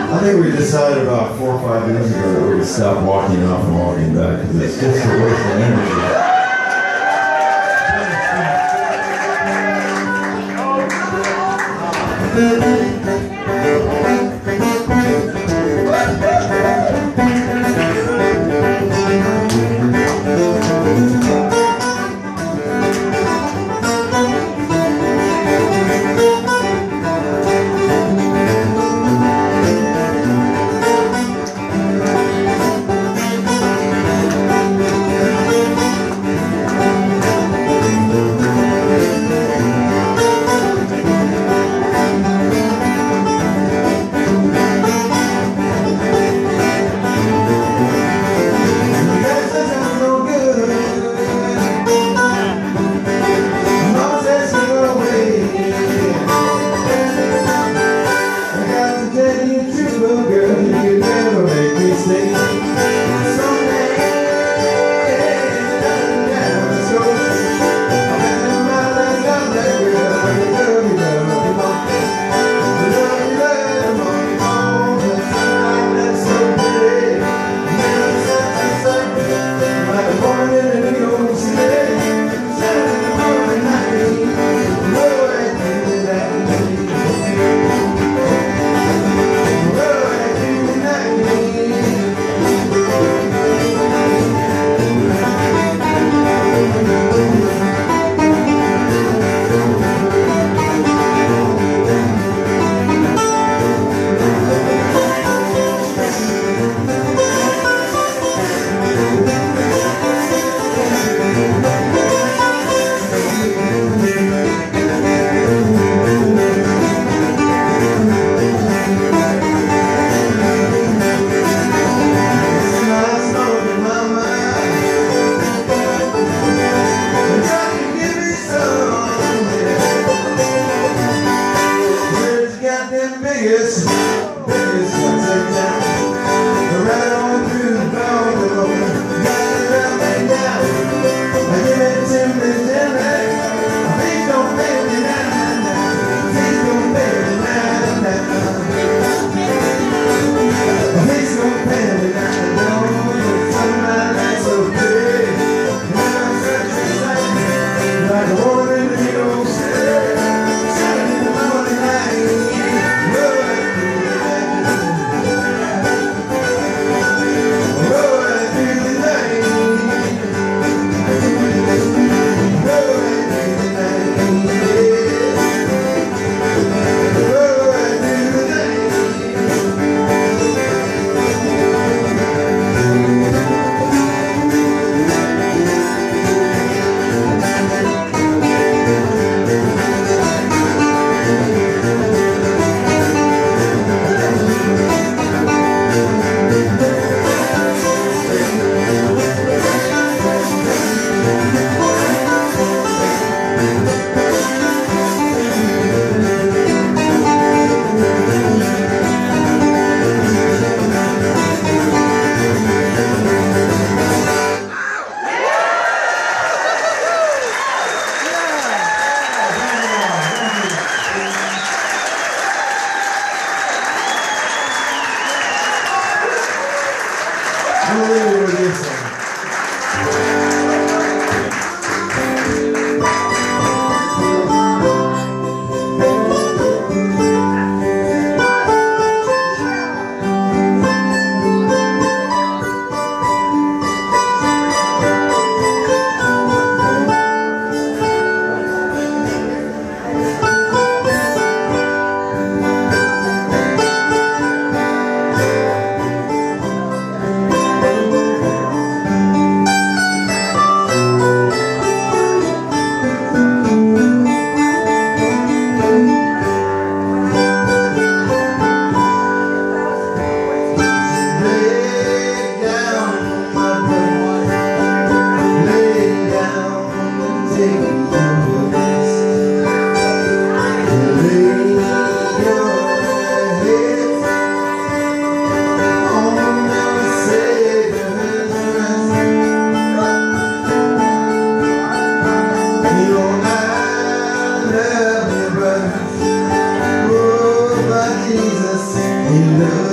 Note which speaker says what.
Speaker 1: I think we decided about 4 or 5 years ago that we would stop walking off and walking back because it's just a waste of energy. Biggest ones in town. They're right on through the bone. Got it up and down. I give it to me, Jimmy. Please don't pay me now. Please don't pay me now. Please don't pay me now. Don't sunlight that's so pretty. And I'm such a sight. Like a woman in the New York City. Shining in the morning light. Jesus, he loves